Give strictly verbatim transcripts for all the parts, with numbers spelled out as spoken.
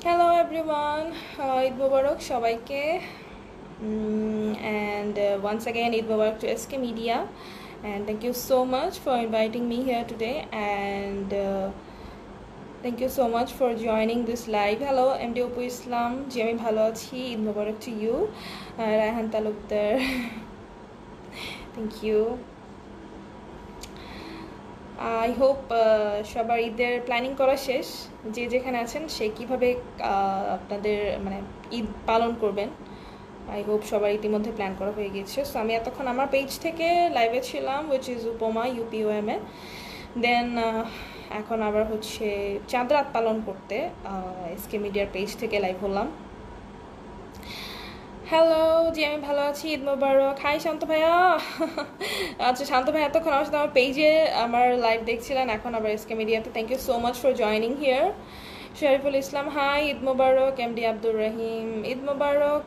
Hello everyone, uh, Eid Mubarak সবাইকে mm, and uh, once again Eid Mubarak to S K Media, and thank you so much for inviting me here today, and uh, thank you so much for joining this live. Hello M D Opu Islam, জি আমি ভালো আছি, Eid Mubarak to you. uh, Rayhan Talukdar thank you. I hope সবার ঈদের planning করা শেষ, যে যেখানে আছেন সে কীভাবে আপনাদের মানে ঈদ পালন করবেন। আই হোপ সবার ইতিমধ্যে প্ল্যান করা হয়ে গিয়েছে। সো আমি এতক্ষণ আমার পেজ থেকে লাইভে ছিলাম, উইচ ইজ উপমা ইউপিওএম এ। দেন এখন আবার হচ্ছে চাঁদ রাত পালন করতে এসকে মিডিয়ার পেজ থেকে লাইভ হলাম। হ্যালো, জি আমি ভালো আছি, ঈদ মোবারক। হাই শান্ত ভাইয়া। আচ্ছা শান্ত ভাইয়া এতক্ষণ আমার সাথে আমার পেজে আমার লাইভ দেখছিলেন, এখন আবার এসকে মিডিয়াতে। Thank you so much for joining here. Shariful Islam hi, Eid Mubarak. MD Abdur Rahim Eid Mubarak.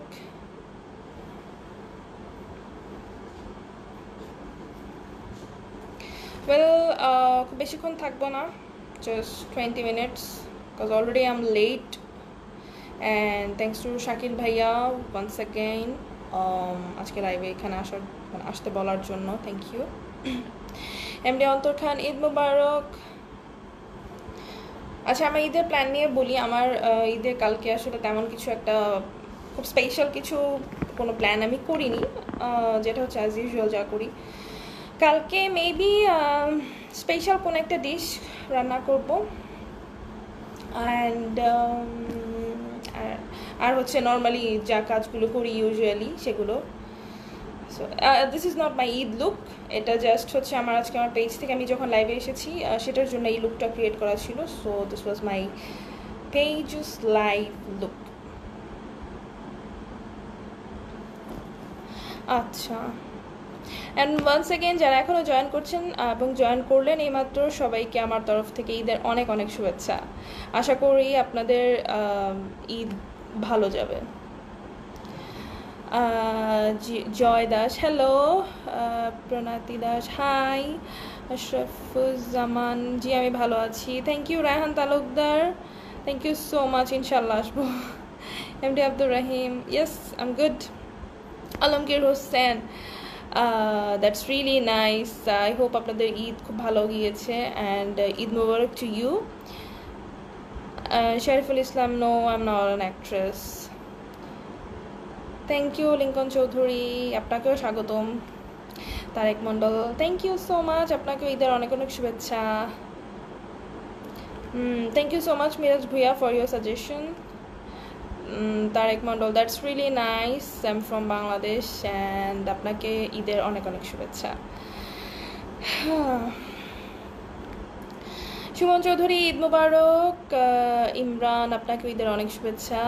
Well খুব বেশিক্ষণ থাকবো না, just twenty minutes, because already I am late. And thanks to Shakil ভাইয়া once again um, আজকে লাইভে এখানে আসার মানে আসতে বলার জন্য থ্যাংক ইউ। এমডি অন্তর খান ঈদ মুবারক। আচ্ছা আমার ঈদের প্ল্যান নিয়ে বলি। আমার ঈদের কালকে আসলে তেমন কিছু একটা খুব স্পেশাল কিছু কোনো প্ল্যান আমি করিনি, যেটা হচ্ছে অ্যাজ ইউজুয়াল যা করি। কালকে মেবি স্পেশাল কোনো একটা ডিশ রান্না করবো, অ্যান্ড আর হচ্ছে নর্মালি যা কাজগুলো করি ইউজুয়ালি সেগুলো। So this is not my Eid look, এটা জাস্ট হচ্ছে আমার আজকে আমার পেজ থেকে আমি যখন লাইভে এসেছি সেটার জন্য এই লুকটা ক্রিয়েট করা ছিল। So this was my page's live look. আচ্ছা, অ্যান্ড ওয়ান্স এগেন যারা এখনও জয়েন করছেন এবং জয়েন করলেন এইমাত্র, সবাইকে আমার তরফ থেকে ঈদের অনেক অনেক শুভেচ্ছা। আশা করি আপনাদের ঈদ ভালো যাবে। জয় দাস হ্যালো, প্রণাতি দাস হাই, আশরাফুজ্জামান জি আমি ভালো আছি, thank you. Rayhan Talukdar thank you so much, ইনশাল্লাহ আসবো। MD Abdur Rahim yes I am good. Alamgir Hossain that's really nice, I hope আপনাদের ঈদ খুব ভালো গিয়েছে, and Eid Mubarak to you. Shariful Islam no I am not an actress, thank you. Lincoln Chowdhury আপনাকেও স্বাগতম। Tarek Mondal thank you so much, আপনাকেও ঈদের অনেক অনেক শুভেচ্ছা। Thank you so much Miraj Bhuiyan for your suggestion. Tarek Mondal that's really nice, I am from Bangladesh, and আপনাকে ঈদের অনেক অনেক শুভেচ্ছা। সুমন চৌধুরী ঈদ মুবারক। ইমরান আপনাকে ঈদের অনেক শুভেচ্ছা,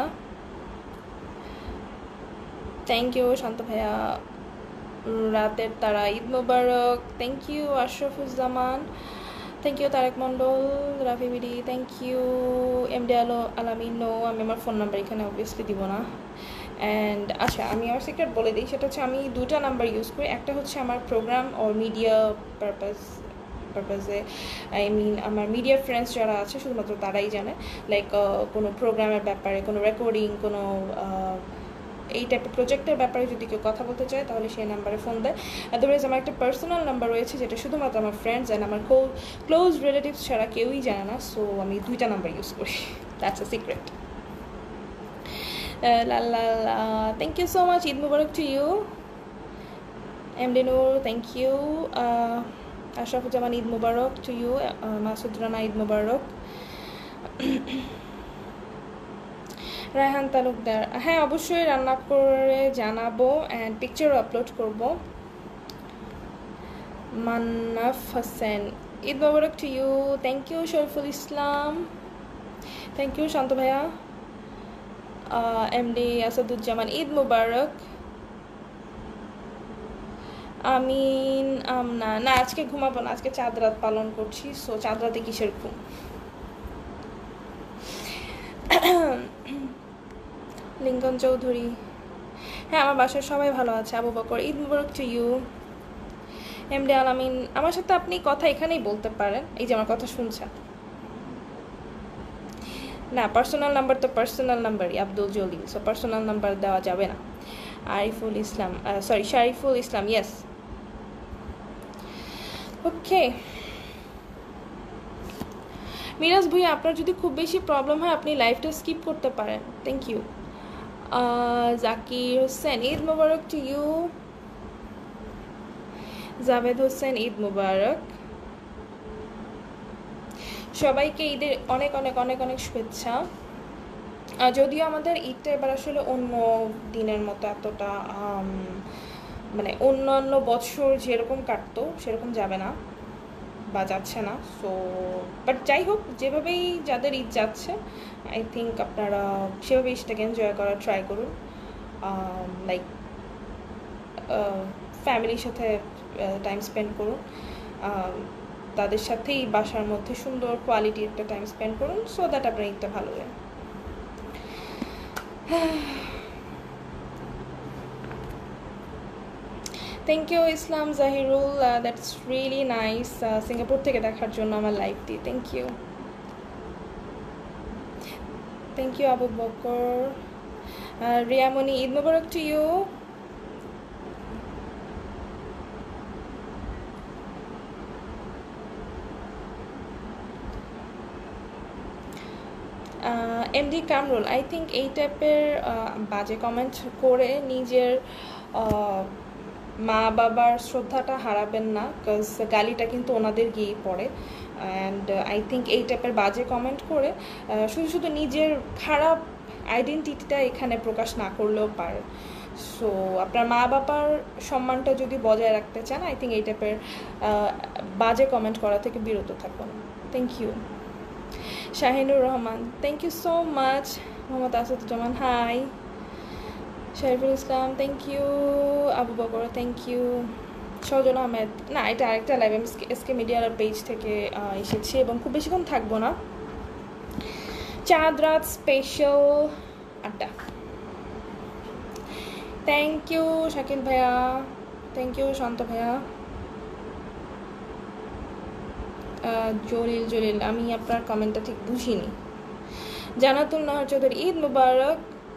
থ্যাংক ইউ। শান্ত ভাইয়া Rater Tara Eid Mubarak, thank you. Ashrafuzzaman thank you. Tarek Mondal Rafi BD thank you. MD Alo Alamin no, আমি আমার ফোন নাম্বার এখানে অবভিয়াসলি দিব না। অ্যান্ড আচ্ছা আমি আমার সিক্রেট বলে দিই, সেটা হচ্ছে আমি দুটা নাম্বার ইউজ করি। একটা হচ্ছে আমার প্রোগ্রাম ও মিডিয়া পারপাস পারপাসে, আই মিন আমার মিডিয়া ফ্রেন্ডস যারা আছে শুধুমাত্র তারাই জানে, লাইক কোনো প্রোগ্রামের ব্যাপারে, কোনো রেকর্ডিং, কোনো এই টাইপের প্রজেক্টের ব্যাপারে যদি কেউ কথা বলতে চায় তাহলে সেই নাম্বারে ফোন দেয়। আদারওয়াইজ আমার একটা পার্সোনাল নাম্বার রয়েছে যেটা শুধুমাত্র আমার ফ্রেন্ডস অ্যান্ড আমার ক্লোজ রিলেটিভস ছাড়া কেউই জানে না। সো আমি দুইটা নাম্বার ইউজ করি, that's a secret. Lalla thank you so much, Eid Mubarak to you. MD Noor thank you. Ashrafuzzaman Eid Mubarak to you. Masud Rana Eid Mubarak. Raihan Talukdar হ্যাঁ অবশ্যই রান্না করে জানাবো, অ্যান্ড পিকচারও আপলোড করবো। Mannaf Hossain Eid Mubarak to you, thank you. Shariful Islam thank you. Shanto ভাইয়া। এমডি আসাদুজ্জামান ঈদ মুবারক। আমিন আমনা না আজকে ঘুমাবো না, আজকে চাঁদ রাত পালন করছি। সো চাঁদ রাতে কিসের ঘুম। লিঙ্কন চৌধুরী হ্যাঁ আমার বাসার সবাই ভালো আছে। Abu Bakar Eid Mubarak to you. MD Alamin আমার সাথে আপনি কথা এখানেই বলতে পারেন, এই যে আমার কথা শুনছেন। না, পার্সোনাল নাম্বার তো পার্সোনাল নাম্বারই, Abdul Jalil, so personal number দেওয়া যাবে না। Ariful Islam, sorry Shariful Islam, yes. Okay, Miraj Bhuiyan, আপনার যদি খুব বেশি প্রবলেম হয় আপনি লাইভটা স্কিপ করতে পারেন। Thank you. Zakir Hossain, Eid Mubarak to you. Javed Hossain, Eid Mubarak. সবাইকে ঈদের অনেক অনেক অনেক অনেক শুভেচ্ছা। যদিও আমাদের ঈদটা এবার আসলে অন্য দিনের মতো এতটা মানে অন্যান্য বছর যেরকম কাটতো সেরকম যাবে না বা যাচ্ছে না। সো বাট যাই হোক, যেভাবেই যাদের ঈদ যাচ্ছে আই থিঙ্ক আপনারা সেভাবেই সেটাকে এনজয় করার ট্রাই করুন। লাইক ফ্যামিলির সাথে টাইম স্পেন্ড করুন, তাদের সাথেই বাসার মধ্যে সুন্দর কোয়ালিটি একটা টাইম স্পেন্ড করুন, সো দ্যাট আপনার ঈদটা ভালো যায়। Thank you Islam Zahirul, that's really nice Singapore থেকে দেখার জন্য আমার লাইভটি। Thank you, thank you Abu Bakar. Riyamoni, Eid Mubarak to you. MD Kamrul, I think এই টাইপের বাজে কমেন্ট করে নিজের মা বাবার শ্রদ্ধাটা হারাবেন না, বিকজ গালিটা কিন্তু ওনাদের গিয়েই পড়ে। অ্যান্ড আই থিঙ্ক এই টাইপের বাজে কমেন্ট করে শুধু শুধু নিজের খারাপ আইডেন্টিটিটা এখানে প্রকাশ না করলেও পারে। সো আপনার মা বাবার সম্মানটা যদি বজায় রাখতে চান আই থিঙ্ক এই টাইপের বাজে কমেন্ট করা থেকে বিরত থাকুন। Thank you. Shahinur Rahman, thank you so much. Mohammad Asaduzzaman, hi. Shariful Islam, thank you. Abu Bakar, thank you. Sajon Ahmed, না এটা আরেকটা লাইভ, আমি এসকে মিডিয়ার পেজ থেকে এসেছি এবং খুব বেশিক্ষণ থাকবো না। চাঁদ রাত স্পেশাল আড্ডা, থ্যাংক ইউ শাকিল ভাইয়া, থ্যাংক ইউ শান্ত ভাইয়া। জলিল জলিল, আমি আপনার কমেন্টটা ঠিক বুঝিনি। Jannatul Nahar Chowdhury, Eid Mubarak.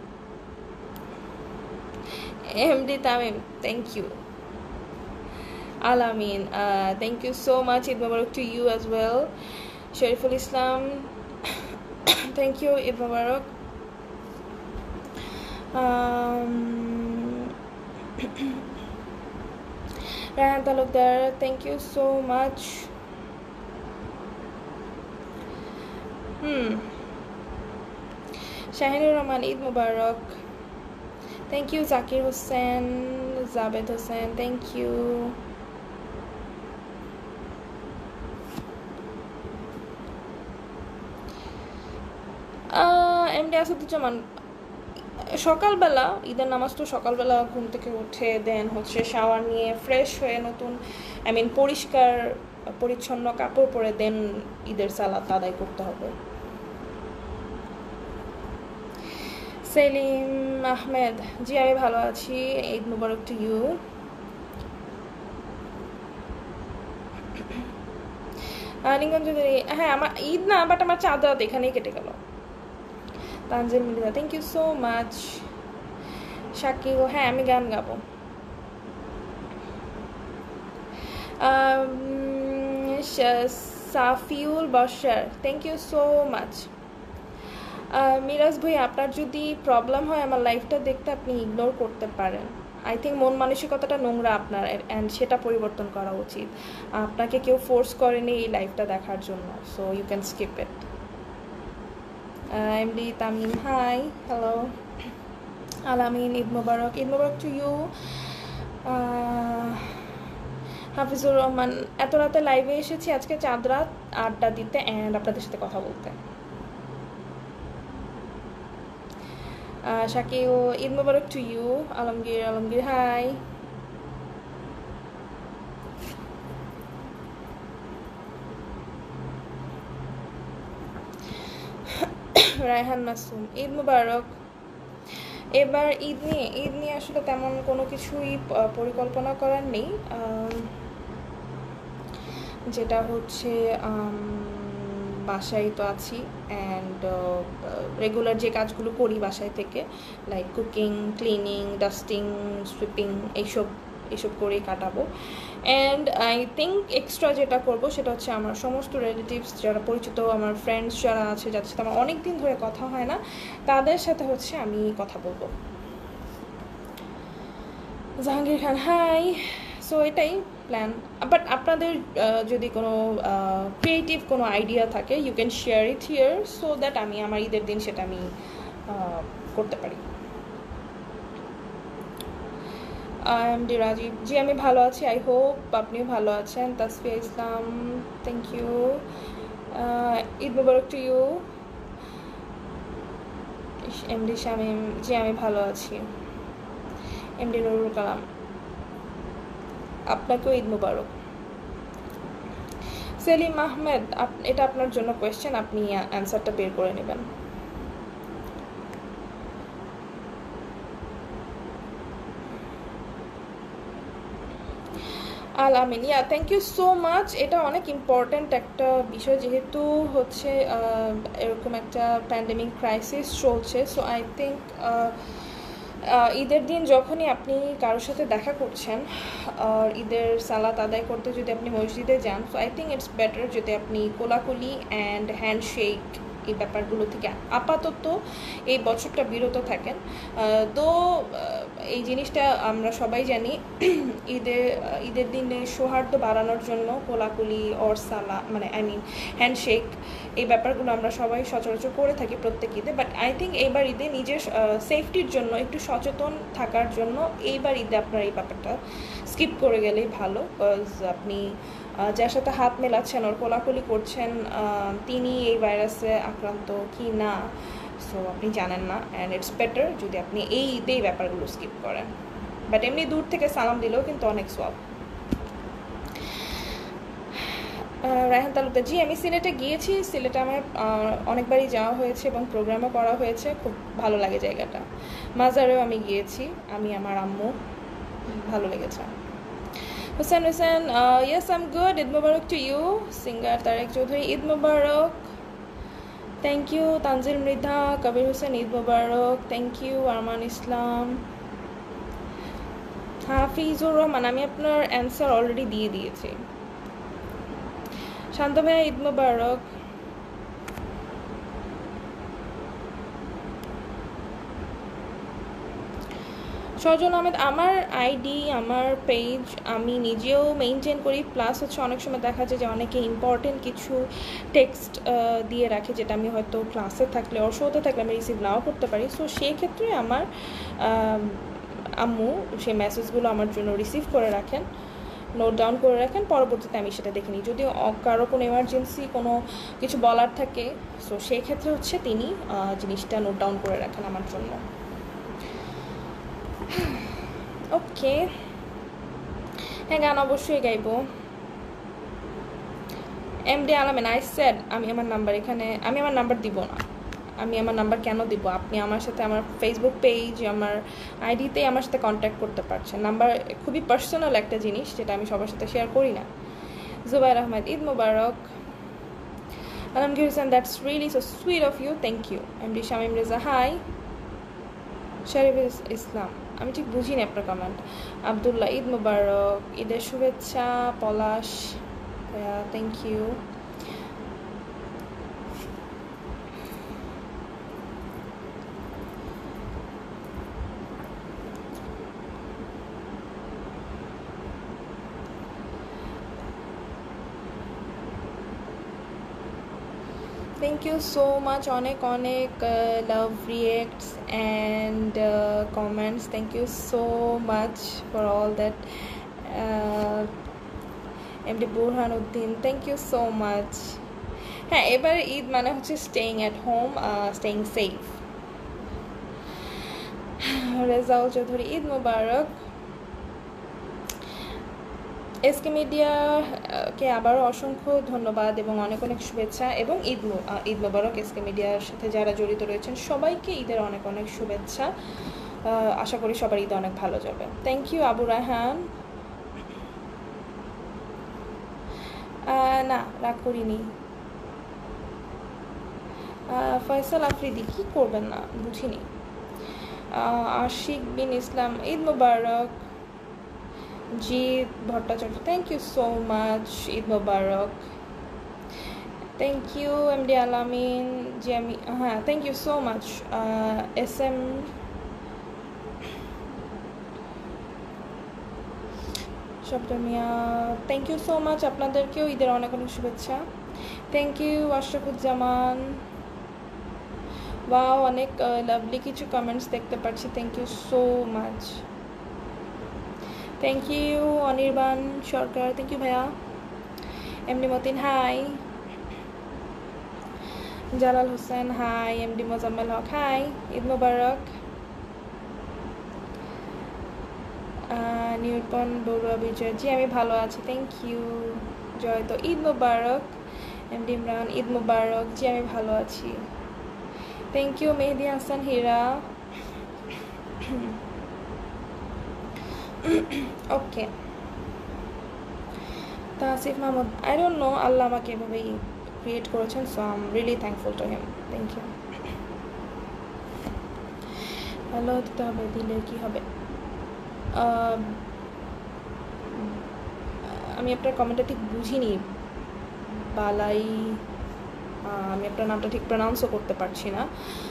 MD Tamim, thank you. Alamin, thank you so much, Eid Mubarak to you as well. Shariful Islam, thank you, Eid Mubarak. Raihan Talukdar, thank you so much. Hmm Shahinur Rahman, Eid Mubarak. Thank you Zakir Hossain, Jabed Hossain, thank you. MD Asaduzzaman, সকালবেলা ঈদের নামাজ তো সকালবেলা ঘুম থেকে উঠে দেন হচ্ছে শাওয়ার নিয়ে ফ্রেশ হয়ে নতুন আই মিন পরিষ্কার পরিচ্ছন্ন কাপড় পরে দেন ঈদের সালাত আদায় করতে হবে। সেলিম আহমেদ, জি আমি ভালো আছি, ঈদ মুবারক টু ইউ। লিঙ্গন চৌধুরী, হ্যাঁ আমার ঈদ না, বাট আমার চাঁদ রাত এখানেই কেটে গেল। Tanjil Mirza, thank you so much. Shakil, হ্যাঁ আমি গান গাবো। Safiul Basar, thank you so much. Miraj ভাই, আপনার যদি প্রবলেম হয় আমার লাইফটা দেখতে আপনি ইগনোর করতে পারেন। আই থিঙ্ক মন মানসিকতাটা নোংরা আপনার, অ্যান্ড সেটা পরিবর্তন করা উচিত। আপনাকে কেউ ফোর্স করেনি এই লাইফটা দেখার জন্য, so you can skip it. MD Tamim, hi, hello. Alamin, Eid Mubarak, Eid Mubarak to you. Hafizur Rahman, এত রাতে লাইভে এসেছি আজকে চাঁদ রাত আড্ডা দিতে অ্যান্ড আপনাদের সাথে কথা বলতে। Shakil, Eid Mubarak to you. Alamgir, Alamgir hi. Raihan Masum, Eid Mubarak. এবার ঈদ নিয়ে ঈদ নিয়ে আসলে তেমন কোনো কিছুই পরিকল্পনা করার নেই, যেটা হচ্ছে বাসায় তো আছি অ্যান্ড রেগুলার যে কাজগুলো করি বাসায় থেকে like cooking, cleaning, dusting, sweeping এইসব এইসব করেই কাটাবো। অ্যান্ড আই থিঙ্ক এক্সট্রা যেটা করবো সেটা হচ্ছে আমার সমস্ত রিলেটিভস যারা পরিচিত, আমার ফ্রেন্ডস যারা আছে যাদের সাথে আমার অনেক দিন ধরে কথা হয় না, তাদের সাথে হচ্ছে আমি কথা বলবো। জাহাঙ্গীর খান হাই। সো এটাই প্ল্যান। বাট আপনাদের যদি কোনো ক্রিয়েটিভ কোনো আইডিয়া থাকে you can share it here so that আমি আমার ঈদের দিন সেটা আমি করতে পারি। আই এম ডি রাজীব, জি আমি ভালো আছি, আই হোপ আপনিও ভালো আছেন। Tasfia Islam, thank you. Eid Mubarak to you. MD Shamim, জি আমি ভালো আছি। এমডি নুরুল কালাম, আপনাকেও ঈদ মুবারক। সেলিম আহমেদ, এটা আপনার জন্য কোয়েশ্চেন, আপনি অ্যান্সারটা বের করে নেবেন। Al Amin, yeah thank you so much. এটা অনেক ইম্পর্ট্যান্ট একটা বিষয় যেহেতু হচ্ছে এরকম একটা প্যান্ডেমিক ক্রাইসিস চলছে। সো আই থিঙ্ক ঈদের দিন যখনই আপনি কারোর সাথে দেখা করছেন আর ঈদের সালাত আদায় করতে যদি আপনি মসজিদে যান, so I think it's better যদি আপনি কোলাকুলি অ্যান্ড হ্যান্ডশেক এই ব্যাপারগুলো থেকে আপাতত এই বছরটা বিরত থাকেন। তো এই জিনিসটা আমরা সবাই জানি ঈদের ঈদের দিনে সৌহার্দ্য বাড়ানোর জন্য কোলাকুলি অর সালা মানে আই মিন হ্যান্ডশেক এই ব্যাপারগুলো আমরা সবাই সচরাচর করে থাকি প্রত্যেক ঈদে। বাট আই থিঙ্ক এইবার ঈদে নিজের সেফটির জন্য একটু সচেতন থাকার জন্য এইবার ঈদে আপনার এই ব্যাপারটা স্কিপ করে গেলেই ভালো। বিকজ আপনি যার সাথে হাত মেলাচ্ছেন ওর কোলাকুলি করছেন তিনি এই ভাইরাসে আক্রান্ত কি না সো আপনি জানেন না, অ্যান্ড ইটস বেটার যদি আপনি এই ঈদেই ব্যাপারগুলো স্কিপ করেন। বাট এমনি দূর থেকে সালাম দিলেও কিন্তু অনেক সোয়াব। রায়হান তালুকদার, জি আমি সিলেটে গিয়েছি, সিলেটে আমার অনেকবারই যাওয়া হয়েছে এবং প্রোগ্রামও করা হয়েছে, খুব ভালো লাগে জায়গাটা। মাজারেও আমি গিয়েছি, আমি আমার আম্মু, ভালো লেগেছে। Hussain Hussain, yes I am good, Eid Mubarak to you. Singer Tarek Chowdhury, Eid Mubarak, thank you. Tanjil Mridha, Kabir Hossain, Eid Mubarak, thank you. Arman Islam, Hafizur Rahman, আমি আপনার অ্যান্সার অলরেডি দিয়ে দিয়েছি। শান্ত ভাইয়া, ঈদ মুবারক। সজন আহমেদ, আমার আইডি আমার পেজ আমি নিজেও মেনটেন করি, প্লাস হচ্ছে অনেক সময় দেখা যায় যে অনেকে ইম্পর্টেন্ট কিছু টেক্সট দিয়ে রাখে যেটা আমি হয়তো ক্লাসে থাকলে ওর শোতে থাকলে আমি রিসিভ নাও করতে পারি। সো সেই ক্ষেত্রে আমার আম্মু সেই মেসেজগুলো আমার জন্য রিসিভ করে রাখেন, নোট ডাউন করে রাখেন, পরবর্তীতে আমি সেটা দেখে নিই। যদি কারো কোনো এমার্জেন্সি কোনো কিছু বলার থাকে সো সেই ক্ষেত্রে হচ্ছে তিনি জিনিসটা নোট ডাউন করে রাখেন আমার জন্য। ওকে, হ্যাঁ গান অবশ্যই গাইব। এমডি আলামিন, আই সেড আমি আমার নাম্বার এখানে আমি আমার নাম্বার দিব না। আমি আমার নাম্বার কেন দিব? আপনি আমার সাথে আমার ফেসবুক পেজ আমার আইডিতেই আমার সাথে কন্ট্যাক্ট করতে পারছেন। নাম্বার খুবই পার্সোনাল একটা জিনিস যেটা আমি সবার সাথে শেয়ার করি না। Jubair Ahmed, Eid Mubarak. Alamgir Hossain, that's really so sweet of you, thank you. MD Shamim Reza, hi. Sharif Islam, আমি ঠিক বুঝিনি আপনার কমেন্ট। আবদুল্লাহ, ঈদ মুবারক, ঈদের শুভেচ্ছা। Palash, thank you. Thank you so much, অনেক অনেক love reacts and comments, thank you so much for all that. MD Burhan Uddin, thank you so much. হ্যাঁ, এবার ঈদ মানে হচ্ছে staying at home, staying safe. Rezaul Chowdhury, Eid Mubarak. SK মিডিয়াকে আবারও অসংখ্য ধন্যবাদ এবং অনেক অনেক শুভেচ্ছা এবং ঈদ ঈদ মুবারক। এসকে মিডিয়ার সাথে যারা জড়িত রয়েছেন সবাইকে ঈদের অনেক অনেক শুভেচ্ছা। আশা করি সবার ঈদ অনেক ভালো যাবে। Thank you Abu Raihan. না, রাগ করিনি। ফয়সাল আফ্রিদি কি করবেন না বুঝিনি। Ashik Bin Islam Eid Mubarak. Jit Bhattacharya thank you so much, Eid Mubarak. Thank you MD Alamin জি আমি হ্যাঁ thank you so much. S M Shobdo Mia thank you so much, আপনাদেরকেও ঈদের অনেক অনেক শুভেচ্ছা। Thank you Ashrafuzzaman. ওয়াও অনেক লাভলি কিছু কমেন্টস দেখতে পাচ্ছি, thank you so much. Thank you Anirban Sarkar, thank you ভাইয়া। MD Motin hi. Jalal Hossain hi. MD Mozammel Haque hi, Eid Mubarak. Nirupan Barua বিজয় জি আমি ভালো আছি, থ্যাংক ইউ। জয় তো ঈদ মুবারক। এমডি ইমরান ঈদ মুবারক জি আমি ভালো আছি, thank you. Mehedi Hasan Hira okay. Tasif Mahmud I don't know, Allah আমাকে এভাবেই ক্রিয়েট করেছেন, so I am really thankful to him, thank you. ভালো দিতে হবে, দিলে কি হবে? আমি আপনার কমেন্টটা ঠিক বুঝিনি। বালাই আমি আপনার নামটা ঠিক প্রনাউন্সও করতে পারছি না।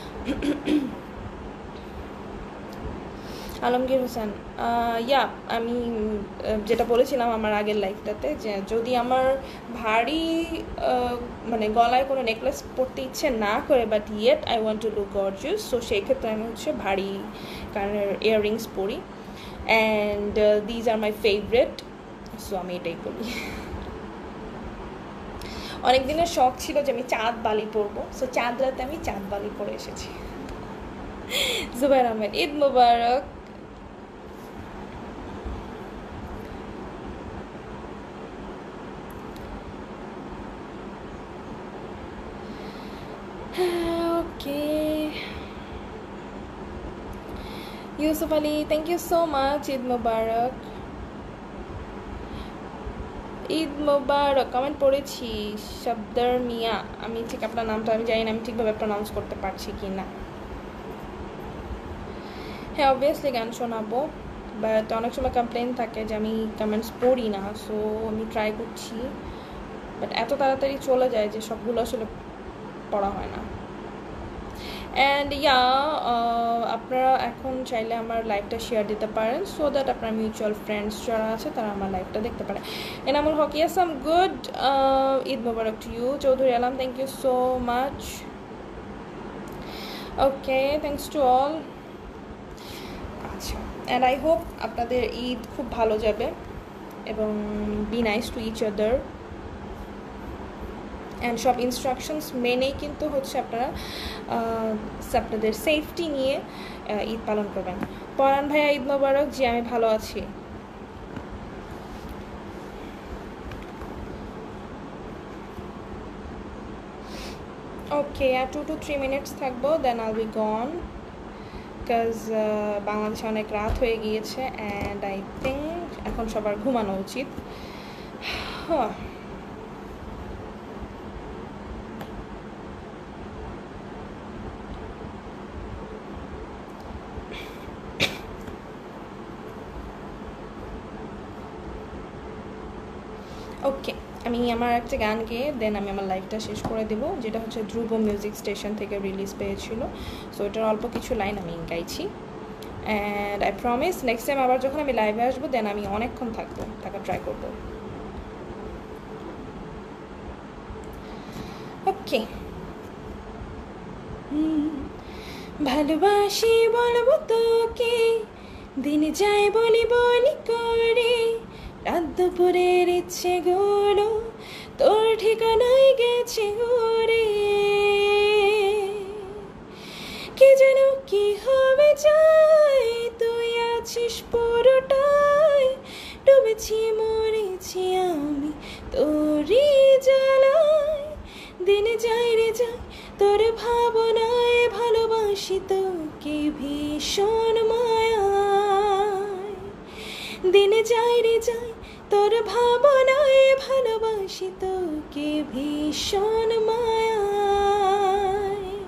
আলমগীর হোসেন ইয়া আমি যেটা বলেছিলাম আমার আগের লাইফটাতে, যে যদি আমার ভারী মানে গলায় কোনো নেকলেস পরতে ইচ্ছে না করে, but yet I want to look gorgeous, so সেই ক্ষেত্রে আমি হচ্ছে ভারী কারণের ইয়াররিংস পরি, and these are my favourite, so আমি এটাই বলি। অনেক দিনের শখ ছিল যে আমি চাঁদ বালি পরবো, সো চাঁদ রাতে আমি চাঁদ বালি পরে এসেছি। Jubair Ahmed Eid Mubarak. Okay Yusuf Ali thank you so much, Eid Mubarak. Eid Mubarak comment পড়েছি। শব্দর মিয়া আমি ঠিক আপনার নামটা আমি জানি না আমি ঠিকভাবে প্রনাউন্স করতে পারছি কি না। হ্যাঁ অবভিয়াসলি গান শোনাবো, বাট অনেক সময় কমপ্লেন থাকে যে আমি কমেন্টস পড়ি না, সো আমি ট্রাই করছি, বাট এত তাড়াতাড়ি চলে যায় যে সবগুলো আসলে পড়া হয় না। অ্যান্ড ইয়া আপনারা এখন চাইলে আমার লাইভটা শেয়ার দিতে পারেন, সো দ্যাট আপনার মিউচুয়াল ফ্রেন্ডস যারা আছে তারা আমার লাইভটা দেখতে পারে। Enamul Haque yes I'm good, Eid Mubarak to you. Chowdhury Alam thank you so much. Okay thanks to all. আচ্ছা অ্যান্ড আই হোপ আপনাদের ঈদ খুব ভালো যাবে এবং be nice to each other, and সব ইনস্ট্রাকশনস মেনেই কিন্তু হচ্ছে আপনারা আপনাদের সেফটি নিয়ে ঈদ পালন করবেন। পরাণ ভাইয়া ঈদ মোবারক জি আমি ভালো আছি। ওকে আর টু টু থ্রি মিনিটস থাকবো, then I'll be gone, because বাংলাদেশে অনেক রাত হয়ে গিয়েছে অ্যান্ড আই থিঙ্ক এখন সবার ঘুমানো উচিত। হ্যাঁ ওকে আমি আমার একটা গান গেয়ে দেন আমি আমার লাইভটা শেষ করে দেবো, যেটা হচ্ছে ধ্রুব মিউজিক স্টেশন থেকে রিলিজ পেয়েছিল, সো এটার অল্প কিছু লাইন আমি গাইছি। And I promise next time আবার যখন আমি লাইভে আসবো দেন আমি অনেকক্ষণ থাকবো, থাকা ট্রাই করবো। ওকে ভালোবাসি বলবো তোকে, দিন যায় বলি বলি করে, রাত দুপুরের ইচ্ছে গুলো তোর ঠিকানায় গেছে ওরে, কে যেন কি হবে যায়, তুই আছিস পুরোটাই, ডুবেছি মরেছি আমি তোরই জ্বালায়, দিনে যাই রে যাই তোর ভাবনায়, ভালোবাসি তোকে ভীষণ মায়ায়, দিনে যাই রে যাই তোর ভাবনায়, ভালোবাসি তোকে ভীষণ মায়ায়।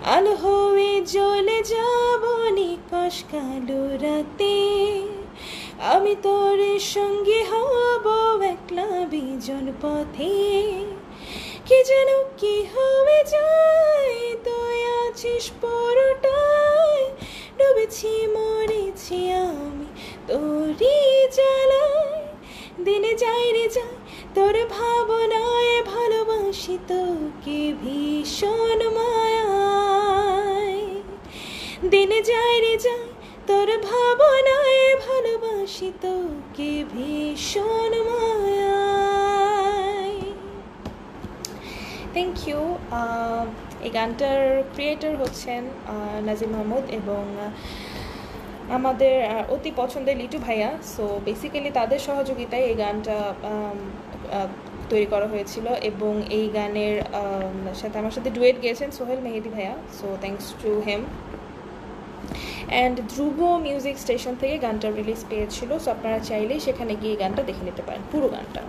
আলো হয়ে জ্বলে যাব নিকশ কালো রাতে, আমি তোর সঙ্গে হব একলা বিজন পথে। কি যেন কি হয়ে যায়, তুই আছিস পুরোটাই, ডুবেছি মরেছি আমি তোরই জ্বালায়। দিনে যাই রে যাই তোর ভাবনায়, ভালোবাসি তোকে ভীষণ মায়ায়। দিনে যাই রে যাই তোর ভাবনায়, ভালোবাসি তোকে ভীষণ মায়ায়। Thank you. এই গানটার ক্রিয়েটর হচ্ছেন নাজিম মাহমুদ এবং আমাদের অতি পছন্দের লিটু ভাইয়া। সো বেসিক্যালি তাদের সহযোগিতায় এই গানটা তৈরি করা হয়েছিল এবং এই গানের সাথে আমার সাথে ডুয়েট গেয়েছেন সোহেল মেহেদি ভাইয়া। So thanks to him. And Dhruba music station থেকে গানটা রিলিজ পেয়েছিল। সো আপনারা চাইলেই সেখানে গিয়ে গানটা দেখে নিতে পারেন, পুরো গানটা।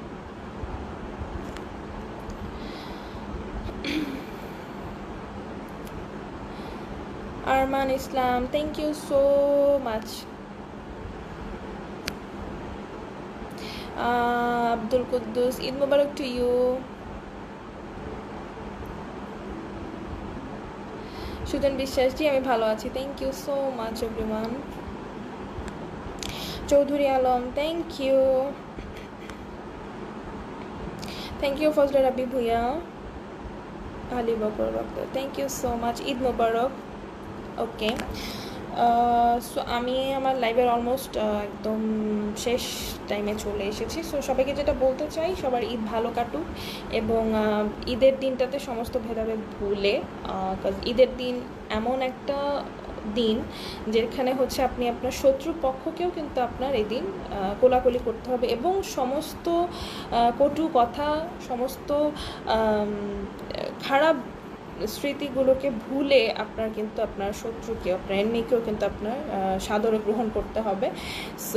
Arman Islam, thank you so much. Abdul Quddus, Eid Mubarak to you. Sujon Biswas, জি আমি ভালো আছি, thank you so much everyone. Chowdhury Alam, thank you. Thank you Fazle Rabbi Bhuiyan. Ali Bokor Boktor, thank you so much, Eid Mubarak. Okay, so আমি আমার লাইভের অলমোস্ট একদম শেষ টাইমে চলে এসেছি। সো সবাইকে যেটা বলতে চাই, সবার ঈদ ভালো কাটুক এবং ঈদের দিনটাতে সমস্ত ভেদাভেদ ভুলে, কারণ ঈদের দিন এমন একটা দিন যেখানে হচ্ছে আপনি আপনার শত্রু পক্ষকেও কিন্তু আপনার এই দিন কোলাকুলি করতে হবে এবং সমস্ত কটু কথা, সমস্ত খারাপ স্মৃতিগুলোকে ভুলে আপনার কিন্তু আপনার শত্রুকে, আপনার এনিমিকেও কিন্তু আপনার সাদরে গ্রহণ করতে হবে। সো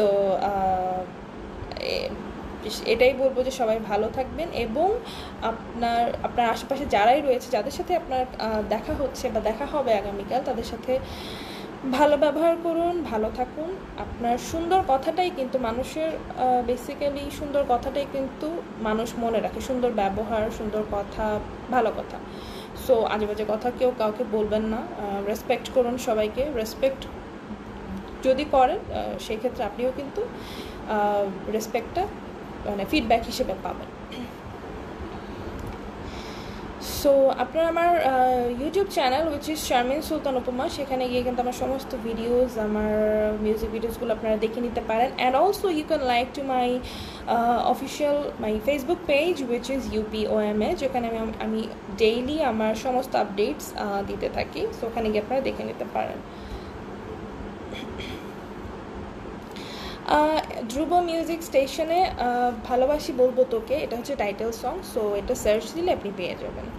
এটাই বলবো যে সবাই ভালো থাকবেন এবং আপনার আপনার আশেপাশে যারাই রয়েছে, যাদের সাথে আপনার দেখা হচ্ছে বা দেখা হবে আগামীকাল, তাদের সাথে ভালো ব্যবহার করুন, ভালো থাকুন। আপনার সুন্দর কথাটাই কিন্তু মানুষের, বেসিক্যালি সুন্দর কথাটাই কিন্তু মানুষ মনে রাখে, সুন্দর ব্যবহার, সুন্দর কথা, ভালো কথা। সো আজে বাজে কথা কেউ কাউকে বলবেন না, রেসপেক্ট করুন সবাইকে। রেসপেক্ট যদি করেন সেই ক্ষেত্রে আপনিও কিন্তু রেসপেক্টটা মানে ফিডব্যাক হিসেবে পাবেন। সো আপনারা আমার YouTube channel which is Sharmin Sultan Upoma, সেখানে গিয়ে কিন্তু আমার সমস্ত ভিডিওস, আমার মিউজিক ভিডিওসগুলো আপনারা দেখে নিতে পারেন। And also you can like to my official my Facebook page which is UP O M A, যেখানে আমি আমি ডেইলি আমার সমস্ত আপডেটস দিতে থাকি। সো ওখানে গিয়ে আপনারা দেখে নিতে পারেন। ধ্রুব মিউজিক স্টেশনে ভালোবাসি বলবো তোকে, এটা হচ্ছে টাইটেল সং। সো এটা সার্চ দিলে আপনি পেয়ে যাবেন।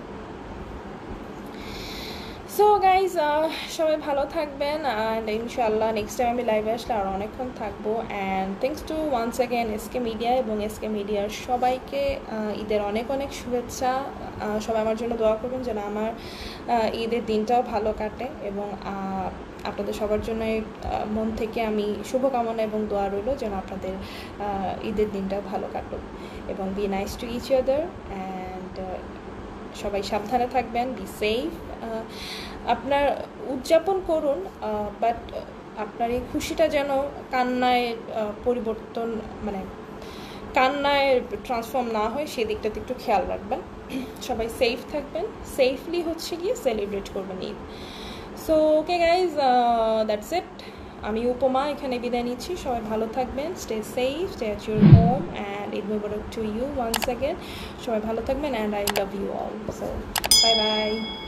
সো গাইজ, সবাই ভালো থাকবেন অ্যান্ড ইনশাআল্লাহ নেক্সট টাইম আমি লাইভে আসলে আরও অনেকক্ষণ থাকবো। And thanks to once again SK media এবং এসকে মিডিয়ার সবাইকে ঈদের অনেক অনেক শুভেচ্ছা। সবাই আমার জন্য দোয়া করবেন যেন আমার ঈদের দিনটাও ভালো কাটে এবং আপনাদের সবার জন্য মন থেকে আমি শুভকামনা এবং দোয়া রইল যেন আপনাদের ঈদের দিনটাও ভালো কাটুক এবং be nice to each other. And সবাই সাবধানে থাকবেন, বি সেফ। আপনার উদযাপন করুন, বাট আপনার এই খুশিটা যেন কান্নায় পরিবর্তন, মানে কান্নায় ট্রান্সফর্ম না হয়, সেই দিকটাতে একটু খেয়াল রাখবেন। সবাই সেফ থাকবেন, সেফলি হচ্ছে গিয়ে সেলিব্রেট করবেন Eid. So okay guys, that's it. আমি উপমা এখানে বিদায় নিচ্ছি। সবাই ভালো থাকবেন, stay safe, stay at your home and Eid Mubarak to you once again. সবাই ভালো থাকবেন and I love you all. So bye by.